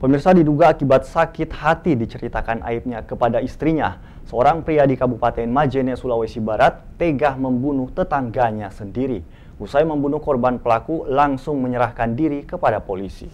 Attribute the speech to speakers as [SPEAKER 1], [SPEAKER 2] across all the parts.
[SPEAKER 1] Pemirsa, diduga akibat sakit hati diceritakan aibnya kepada istrinya, seorang pria di Kabupaten Majene, Sulawesi Barat, tega membunuh tetangganya sendiri. Usai membunuh korban, pelaku langsung menyerahkan diri kepada polisi.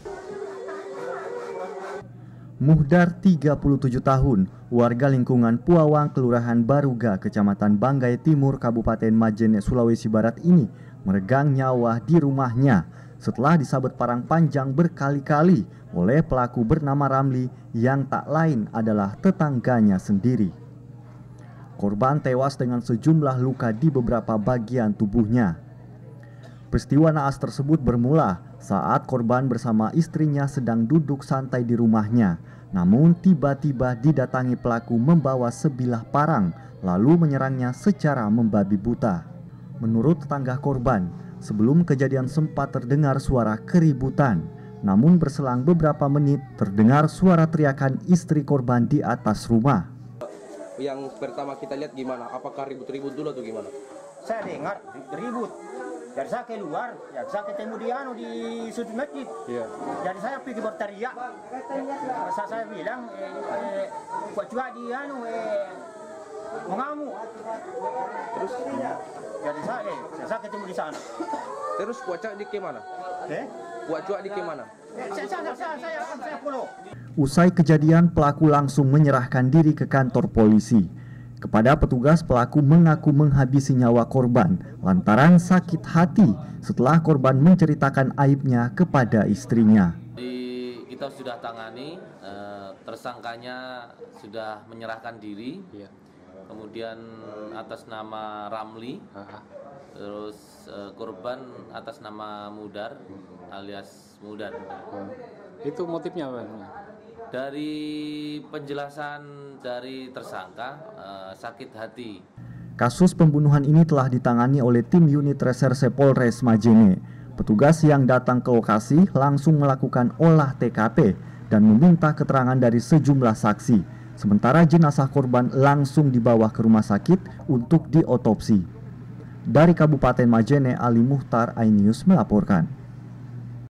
[SPEAKER 2] Muhdar, 37 tahun, warga lingkungan Puawang, Kelurahan Baruga, Kecamatan Banggai Timur, Kabupaten Majene, Sulawesi Barat ini meregang nyawa di rumahnya setelah disabet parang panjang berkali-kali oleh pelaku bernama Ramli yang tak lain adalah tetangganya sendiri. Korban tewas dengan sejumlah luka di beberapa bagian tubuhnya. Peristiwa naas tersebut bermula saat korban bersama istrinya sedang duduk santai di rumahnya. Namun tiba-tiba didatangi pelaku membawa sebilah parang lalu menyerangnya secara membabi buta. Menurut tetangga korban, sebelum kejadian sempat terdengar suara keributan. Namun berselang beberapa menit terdengar suara teriakan istri korban di atas rumah.
[SPEAKER 3] Yang pertama kita lihat gimana? Apakah ribut-ribut dulu atau gimana?
[SPEAKER 4] Saya dengar ribut. Jadi saya keluar, ya saya ketemu dia di sudut masjid. Iya. Jadi saya pergi berteriak. Saya bilang, kok juga dia mengamuk.
[SPEAKER 3] Terus?
[SPEAKER 4] Jadi saya ketemu di sana.
[SPEAKER 3] Terus kuacak di kemana? Kuacak di kemana? Saya follow.
[SPEAKER 2] Usai kejadian, pelaku langsung menyerahkan diri ke kantor polisi. Kepada petugas, pelaku mengaku menghabisi nyawa korban lantaran sakit hati setelah korban menceritakan aibnya kepada istrinya.
[SPEAKER 5] Kita sudah tangani, tersangkanya sudah menyerahkan diri, kemudian atas nama Ramli, terus korban atas nama Mudar alias Mudar.
[SPEAKER 6] Itu motifnya apa?
[SPEAKER 5] Dari penjelasan dari tersangka, sakit hati.
[SPEAKER 2] Kasus pembunuhan ini telah ditangani oleh tim unit reserse Polres Majene. Petugas yang datang ke lokasi langsung melakukan olah TKP dan meminta keterangan dari sejumlah saksi. Sementara jenazah korban langsung dibawa ke rumah sakit untuk diotopsi. Dari Kabupaten Majene, Ali Muhtar, iNews melaporkan.